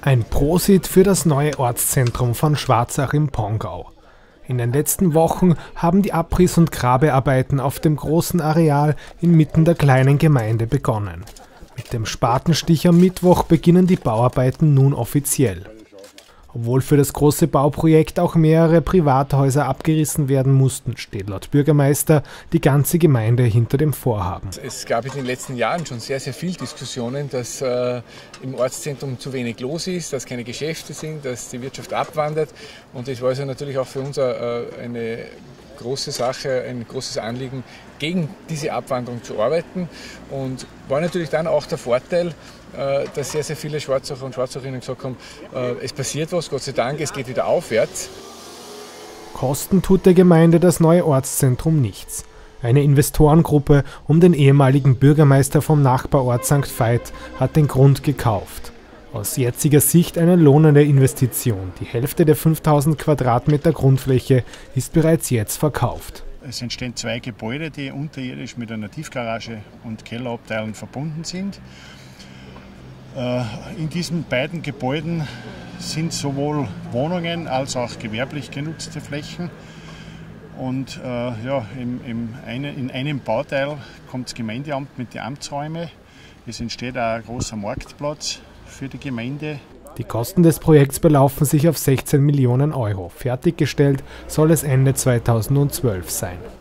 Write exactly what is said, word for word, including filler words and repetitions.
Ein Prosit für das neue Ortszentrum von Schwarzach im Pongau. In den letzten Wochen haben die Abriss- und Grabearbeiten auf dem großen Areal inmitten der kleinen Gemeinde begonnen. Mit dem Spatenstich am Mittwoch beginnen die Bauarbeiten nun offiziell. Obwohl für das große Bauprojekt auch mehrere Privathäuser abgerissen werden mussten, steht laut Bürgermeister die ganze Gemeinde hinter dem Vorhaben. Es gab in den letzten Jahren schon sehr, sehr viele Diskussionen, dass äh, im Ortszentrum zu wenig los ist, dass keine Geschäfte sind, dass die Wirtschaft abwandert. Und es war also natürlich auch für uns äh, eine große Sache, ein großes Anliegen, gegen diese Abwanderung zu arbeiten. Und war natürlich dann auch der Vorteil, dass sehr, sehr viele Schwarzacher und Schwarzacherinnen gesagt haben, es passiert was, Gott sei Dank, es geht wieder aufwärts. Kosten tut der Gemeinde das neue Ortszentrum nichts. Eine Investorengruppe um den ehemaligen Bürgermeister vom Nachbarort Sankt Veit hat den Grund gekauft. Aus jetziger Sicht eine lohnende Investition. Die Hälfte der fünftausend Quadratmeter Grundfläche ist bereits jetzt verkauft. Es entstehen zwei Gebäude, die unterirdisch mit einer Tiefgarage und Kellerabteilung verbunden sind. In diesen beiden Gebäuden sind sowohl Wohnungen als auch gewerblich genutzte Flächen. Und äh, ja, im, im eine, in einem Bauteil kommt das Gemeindeamt mit den Amtsräumen. Es entsteht auch ein großer Marktplatz für die Gemeinde. Die Kosten des Projekts belaufen sich auf sechzehn Millionen Euro. Fertiggestellt soll es Ende zweitausendzwölf sein.